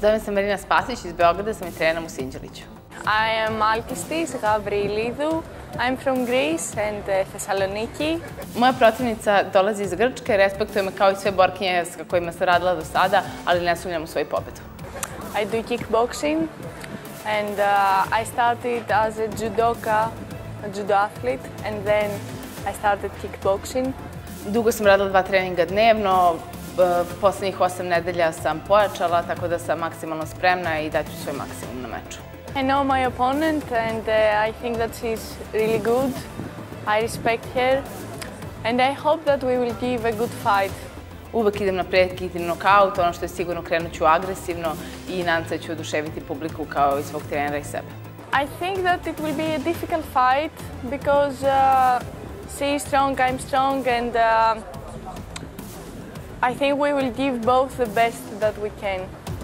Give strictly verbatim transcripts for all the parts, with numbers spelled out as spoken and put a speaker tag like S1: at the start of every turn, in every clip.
S1: Zovem se Marina Spasić, iz Beograda sam i trenam u Sinđeliću.
S2: I am Alkistis Gavrilidou. I'm from Greece and Thessaloniki.
S1: Moja protivnica dolazi iz Grčke, respektuje me kao i sve borkinje sa kojima sam radila do sada, ali ne sumnjam u svoju pobedu.
S2: I do kickboxing and uh, I started as a judoka, a judo athlete, and then I started kickboxing.
S1: Dugo sam radila dva treninga dnevno, poslednjih osam nedelja sam pojačala, tako da sam maksimalno spremna i daću svoj maksimum na meču.
S2: I know my opponent and uh, I think that she's really good. I respect her and I hope that we will give a good fight.
S1: Uvek idem na prekid i nokaut, ono što je sigurno krenut ću agresivno i nadam se da ću oduševiti publiku kao i svog trenera i sebe.
S2: I think that it will be a difficult fight because uh, she is strong, I'm strong, and uh, I think we will give both the best that we can.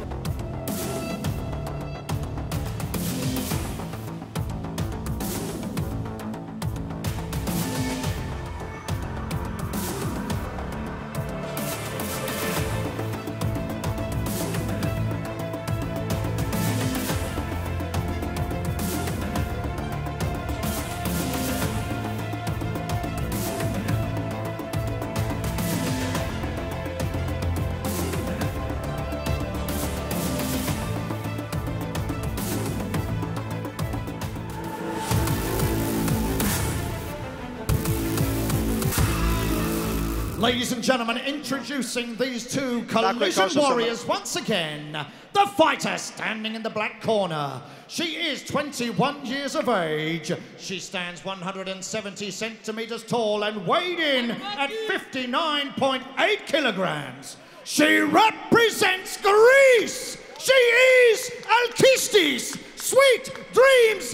S3: Ladies and gentlemen, introducing these two collision warriors once again. The fighter standing in the black corner. She is twenty-one years of age. She stands one hundred seventy centimeters tall and weighed in at fifty-nine point eight kilograms. She represents Greece. She is Alkistis, Sweet Dreams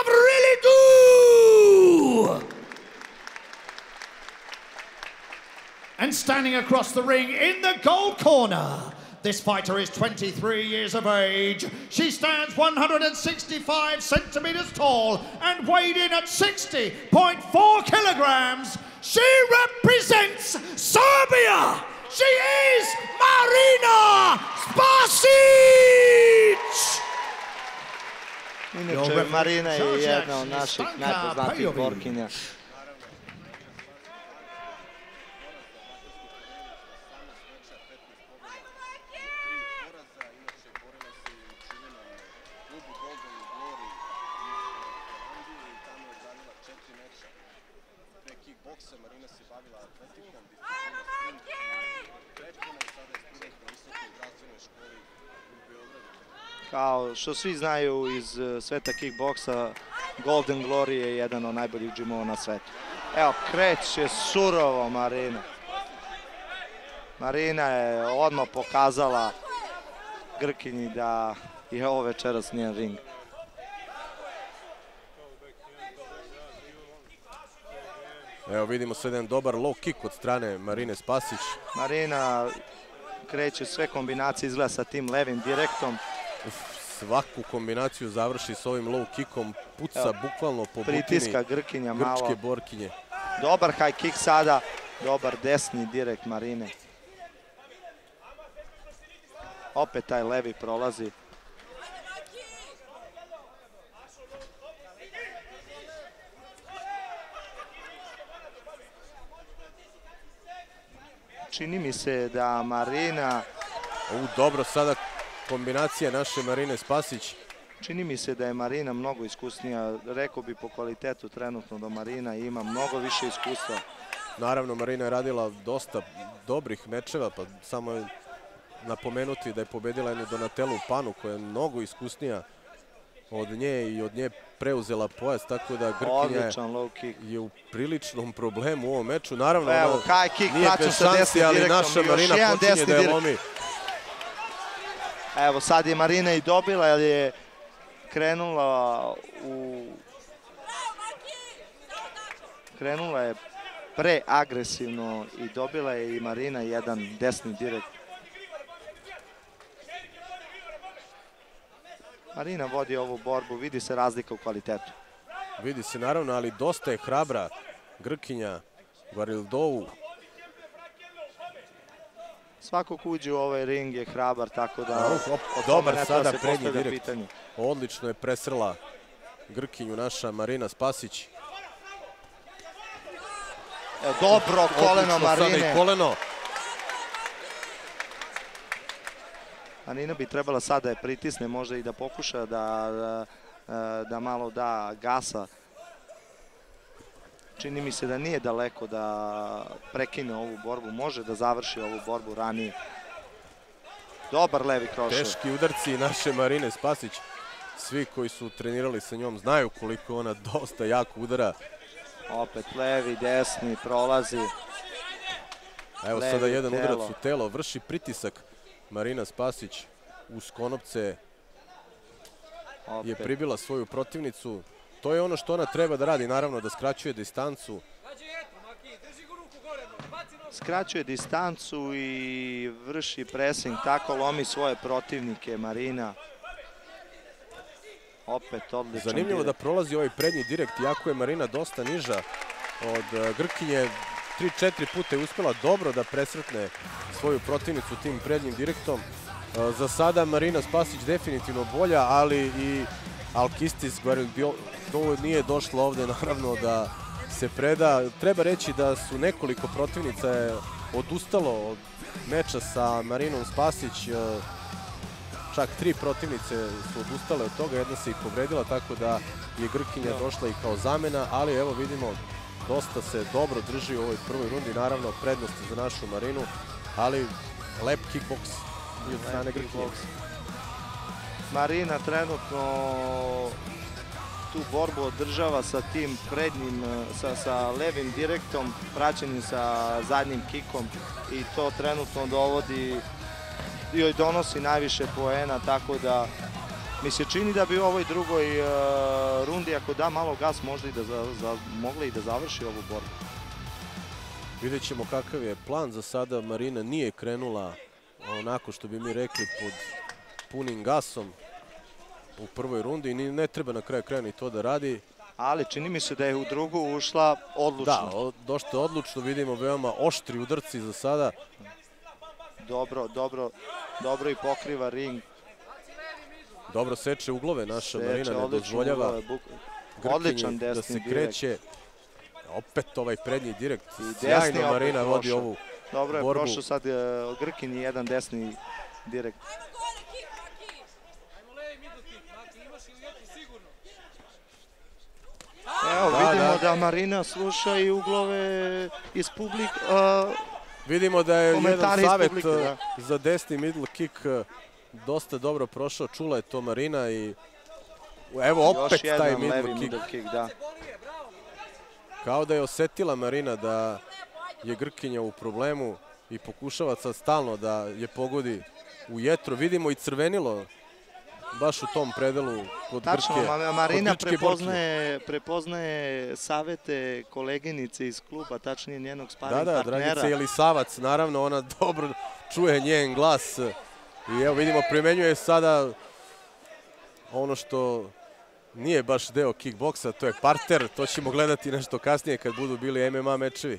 S3: Gavrilidou. And standing across the ring in the gold corner, this fighter is twenty-three years of age. She stands one hundred sixty-five centimeters tall and weighed in at sixty point four kilograms. She represents Serbia. She is Marina Spasić.
S4: Inače, Marina je jedna od naših najpoznatijih borkinja. Kao što svi znaju iz sveta kickboksa, Golden Glory je jedan od najboljih džimova na svetu. Evo, kreće surovo Marina. Marina je odmah pokazala Grkinji da je ovo večeras njen ring.
S5: Evo vidimo sad jedan dobar low kick od strane Marine Spasić.
S4: Marina kreće sve kombinacije, izgleda sa tim levim direktom.
S5: Svaku kombinaciju završi s ovim low kickom, puca bukvalno po bukini
S4: pritiska Grkinja malo.
S5: Grčke borkinje.
S4: Dobar high kick sada, dobar desni direkt Marine. Opet taj levi prolazi. Čini mi se da Marina...
S5: U, dobro sada kombinacija naše Marine Spasić.
S4: Čini mi se da je Marina mnogo iskusnija. Rekao bi po kvalitetu trenutno da Marina ima mnogo više iskustva.
S5: Naravno, Marina je radila dosta dobrih mečeva, pa samo je napomenuti da je pobedila jednu Donatelu Panu koja je mnogo iskusnija od nje i od nje preuzela pojas, tako da Grkinja je u priličnom problemu u ovom meču. Naravno,
S4: evo, high kick,
S5: nije bez šansi, ali naša Marina počinje da je lomi.
S4: Evo, sad je Marina i dobila, jer je krenula u... Krenula je preagresivno i dobila je i Marina jedan desni direkt. Marina vodi ovu borbu, vidi se razlika u kvalitetu.
S5: Vidi se naravno, ali dosta je hrabra Grkinja Gavrilidou.
S4: Svako ko uđe u ovaj ring je hrabar, tako da...
S5: Dobar sada prednji direkt. Odlično je presrla Grkinju naša Marina Spasić.
S4: Dobro koleno Marine.
S5: Sada i koleno.
S4: Marina bi trebala sada je pritisne, možda i da pokuša da, da malo da gasa. Čini mi se da nije daleko da prekine ovu borbu, može da završi ovu borbu ranije. Dobar levi krošev.
S5: Teški udarci naše Marine Spasić. Svi koji su trenirali sa njom znaju koliko ona dosta jako udara.
S4: Opet levi, desni, prolazi.
S5: Evo sada jedan udarac u telo, vrši pritisak. Marina Spasić uz konopce je pribila svoju protivnicu. To je ono što ona treba da radi, naravno da skraćuje distancu.
S4: Skraćuje distancu i vrši pressing, tako lomi svoje protivnike Marina. Opet odličan.
S5: Zanimljivo da prolazi ovaj prednji direkt, iako je Marina dosta niža od Grkinje. tri četiri puta je uspjela dobro da presretne svoju protivnicu tim prednjim direktom. Za sada Marina Spasić definitivno bolja, ali i Alkistis to nije došlo ovde naravno da se preda. Treba reći da su nekoliko protivnica odustalo od meča sa Marinom Spasić. Čak tri protivnice su odustale od toga, jedna se i povredila, tako da je Grkinja došla i kao zamena, ali evo vidimo, dosta se dobro drži u ovoj prvoj rundi, naravno prednosti za našu Marinu, ali lep kickbox i od strane Grkinje.
S4: Marina trenutno tu borbu održava sa tim prednjim, sa, sa levim direktom, praćenim sa zadnjim kikom i to trenutno dovodi i joj donosi najviše poena, tako da mi se čini da bi u ovoj drugoj uh, rundi, ako da malo gas, možda i da za, za, mogla i da završi ovu borbu.
S5: Vidjet ćemo kakav je plan. Za sada Marina nije krenula onako što bi mi rekli pod punim gasom u prvoj rundi i ne treba na kraju kraja ni to da radi.
S4: Ali čini mi se da je u drugu ušla odlučno.
S5: Da, dosta odlučno, vidimo veoma oštri udarci za sada.
S4: Dobro, dobro, dobro i pokriva ring.
S5: Dobro seče uglove, naša Marina ne dozvoljava Grkinji da se kreće. Opet ovaj prednji direkt, sjajno Marina vodi ovu borbu.
S4: Dobro je prošao sad Grkinji jedan desni direkt. Evo vidimo da Marina sluša i uglove iz publike.
S5: Vidimo da je jedan savjet za desni middle kick dosta dobro prošao, čula je to Marina i evo opet taj middle kick. Kao da je osetila Marina da je Grkinja u problemu i pokušava sad stalno da je pogodi u jetro. Vidimo i crvenilo baš u tom predelu kod Grke.
S4: Tačno, Marina prepoznaje, prepoznaje savete koleginice iz kluba, tačnije njenog sparing partnera.
S5: Da, da, Dragica Jelisavac, naravno, ona dobro čuje njen glas. I evo vidimo, primenjuje sada ono što nije baš deo kickboksa, to je parter. To ćemo gledati nešto kasnije kad budu bili M M A mečevi.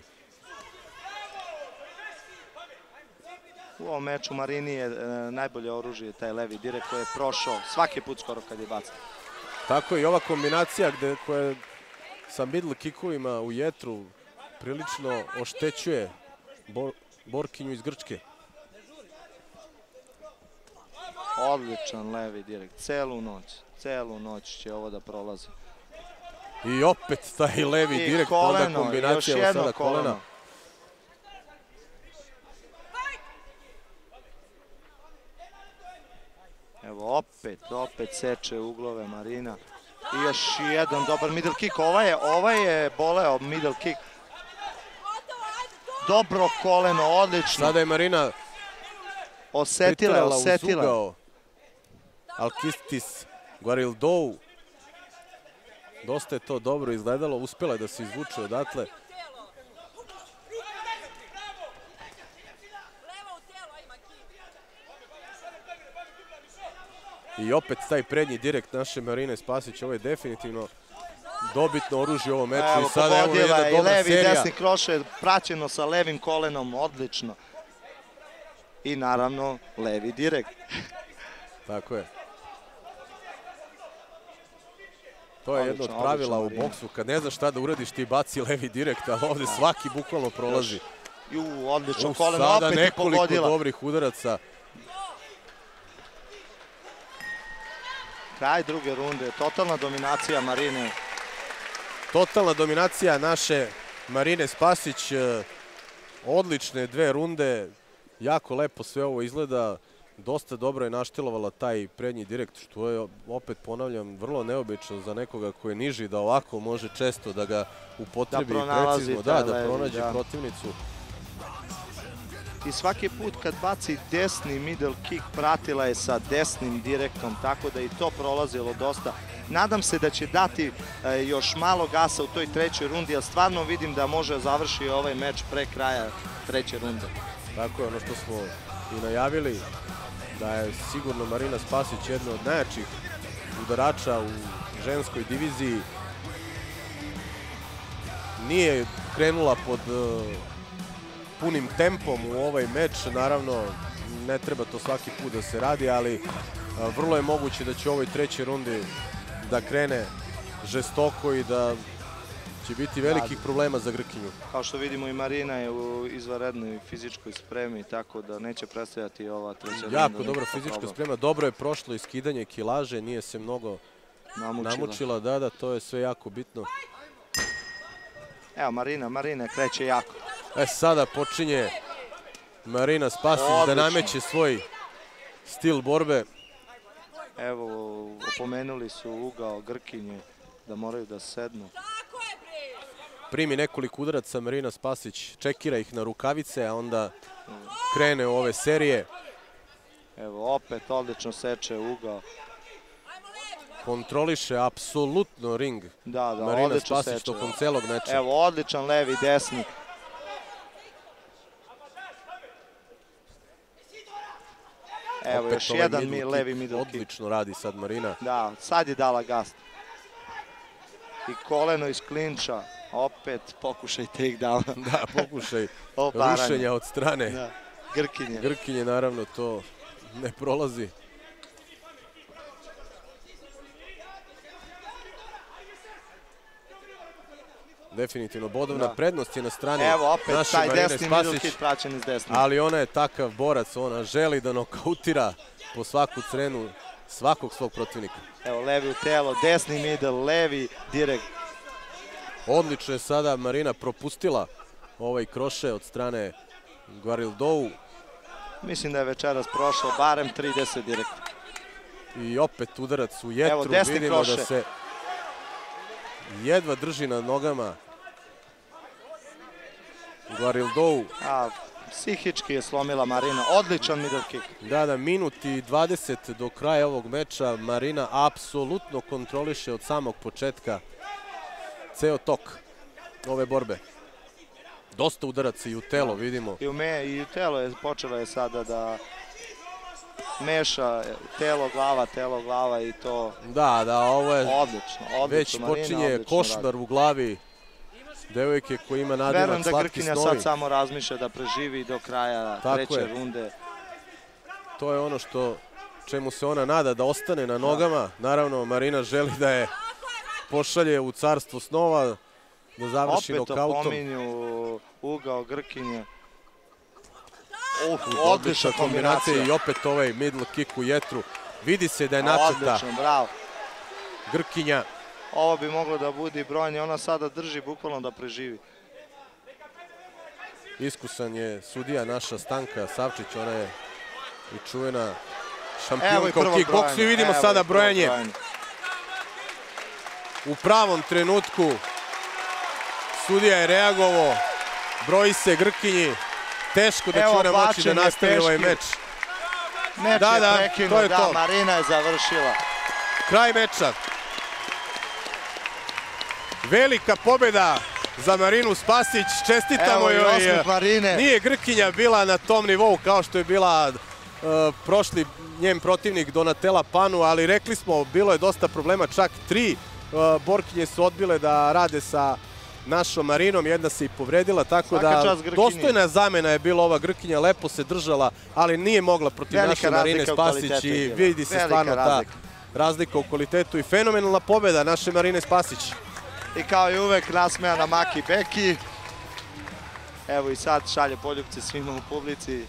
S4: U ovom meču Marini je najbolje oružje, taj levi direkt koji je prošao svaki put skoro kad je bacan.
S5: Tako i ova kombinacija gde, koja sa middle kickovima u jetru prilično oštećuje bor, borkinju iz Grčke.
S4: Odličan levi direkt, celu noć, celu noć će ovo da prolazi.
S5: I opet taj levi I direkt, koleno, onda kombinacija, evo sada kolena. kolena.
S4: Evo opet, opet seče uglove Marina. I još jedan dobar middle kick. Ovaj je, ovaj je boleo middle kick. Dobro koleno, odlično.
S5: Sada je Marina
S4: osetila, osetila.
S5: Alkistis Guarildou. Dosta je to dobro izgledalo. Uspjela je da se izvuče odatle. I opet taj prednji direkt naše Marine Spasić. Ovo je definitivno dobitno oružje u ovom meču.
S4: Evo, pogodila je i levi i desni krošev, praćeno sa levim kolenom, odlično. i naravno levi direkt.
S5: Tako je. To je jedno od pravila u boksu, kad ne znaš šta da uradiš ti baci levi direkt, ali ovde svaki bukvalno prolazi.
S4: Ju, odlično koleno, opet je pogodila.
S5: Sada nekoliko dobrih udaraca.
S4: Kraj druge runde, totalna dominacija Marine.
S5: Totalna dominacija naše Marine Spasić. Odlične dve runde, jako lepo sve ovo izgleda. Dosta dobro je naštelovala taj prednji direkt, što je, opet ponavljam, vrlo neobično za nekoga ko je niži, da ovako može često da ga upotrebi precizno, da, da pronađe protivnicu.
S4: I svaki put kad baci desni middle kick, pratila je sa desnim direktom, tako da i to prolazilo dosta. Nadam se da će dati još malo gasa u toj trećoj rundi, jer stvarno vidim da može završi ovaj meč pre kraja treće runde.
S5: Tako je, ono što smo i najavili, da je sigurno Marina Spasić jedna od najjačih udarača u ženskoj diviziji. Nije krenula pod punim tempom u ovaj meč, naravno ne treba to svaki put da se radi, ali vrlo je moguće da će u ovoj trećoj rundi da krene žestoko i da će biti velikih problema za Grkinju.
S4: Kao što vidimo i Marina je u izvanrednoj fizičkoj spremi, tako da neće predstavljati ova treća runda.
S5: Jako dobra fizička sprema, dobro je prošlo iskidanje kilaže, nije se mnogo namučila, da, da, to je sve jako bitno.
S4: Evo Marina, Marina kreće jako.
S5: E, sada počinje Marina Spasić da nameće svoj stil borbe.
S4: Evo, opomenuli su ugao Grkinje da moraju da sednu.
S5: Primi nekoliko udaraca Marina Spasić, čekira ih na rukavice, a onda krene u ove serije.
S4: Evo, opet odlično seče ugao.
S5: Kontroliše apsolutno ring
S4: da, da,
S5: Marina Spasić tokom celog meča.
S4: Evo, odličan levi, desni. Evo,
S5: opet
S4: još jedan mi, levi middle kick.
S5: Odlično radi sad Marina.
S4: Da, sad je dala gas. I koleno iz klinča. Opet pokušaj takedown.
S5: Da, pokušaj rušenja od strane
S4: da. Grkinje.
S5: Grkinje, naravno, to ne prolazi. Definitivno, bodovna da. prednost je na strani naše Marine Spasić.
S4: Evo, opet taj desni middle kick praćen iz desni.
S5: Ali ona je takav borac, ona želi da nokautira po svaku cenu svakog svog protivnika.
S4: Evo, levi u telo, desni middle, levi direkt.
S5: Odlično je sada Marina propustila ovaj kroše od strane Guarildou.
S4: Mislim da je večeras prošlo barem trideset direkt.
S5: I opet udarac u jetru.
S4: Evo, desni
S5: vidimo
S4: kroše.
S5: Da se jedva drži na nogama Guarildou.
S4: A, psihički je slomila Marina. Odličan middle kick.
S5: Da, da, minut i dvadeset do kraja ovog meča. Marina apsolutno kontroliše od samog početka ceo tok ove borbe. Dosta udaraca i u telo, vidimo.
S4: I u, me, i u telo je počela je sada da meša telo, glava, telo, glava i to...
S5: Da, da, ovo je...
S4: Odlično, odlično.
S5: Već počinje košmar u glavi devojke koja ima nadimak slatki snovi.
S4: Verujem da Grkinja sad samo razmišlja da preživi do kraja treće runde.
S5: To je ono što čemu se ona nada, da ostane na nogama. Naravno, Marina želi da je pošalje u carstvo snova, da završi nokautom.
S4: Opet opominju ugao Grkinje. Uh, odlična kombinacija.
S5: I opet ovaj middle kick u jetru. Vidi se da je načeta Grkinja.
S4: Ovo bi moglo da bude brojanje. Ona sada drži bukvalno da preživi.
S5: Iskusan je sudija naša Stanka Savčić. Ona je i čuvena šampionka u kickboksu. I vidimo sada brojanje. U pravom trenutku sudija je reagovao. Broji se Grkinji. Teško da će ona moći da nastavi ovaj meč.
S4: Meč je prekinuo, da, Marina je završila.
S5: Kraj meča. Velika pobjeda za Marinu Spasić. Čestitamo joj. Nije Grkinja bila na tom nivou kao što je bila prošli njen protivnik Donatella Panu, ali rekli smo, bilo je dosta problema, čak tri borkinje su odbile da rade sa našom Marinom, jedna se i povredila, tako da dostojna zamena je bila ova Grkinja, lepo se držala, ali nije mogla protiv naše Marine Spasić i vidi se stvarno ta razlika u kvalitetu i fenomenalna pobjeda naše Marine Spasić.
S4: I kao i uvek nasmejana Maki Beki. Evo i sad šalje poljupce svima u publici.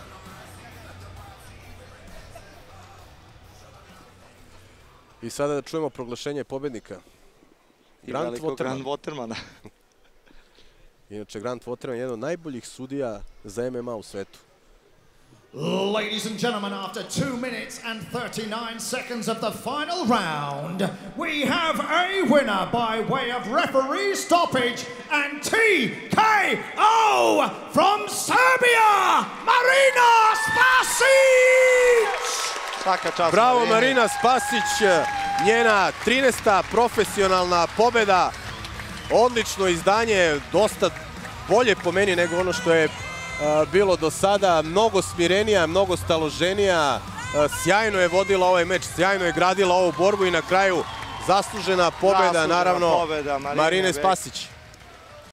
S5: I sada da čujemo proglašenje pobednika.
S4: I velikog Grant Watermana.
S5: Inače, Grant Waterman je jedan od najboljih sudija za M M A u svetu.
S3: Ladies and gentlemen, after two minutes and thirty-nine seconds of the final round, we have a winner by way of referee stoppage and T K O from Serbia, Marina Spasić!
S5: Bravo Marina Spasić, njena trinaesta profesionalna pobjeda. Odlično izdanje, dosta bolje po meni nego ono što je bilo do sada, mnogo smirenija, mnogo staloženija, sjajno je vodila ovaj meč, sjajno je gradila ovu borbu i na kraju zaslužena pobjeda, naravno, Marine Spasić.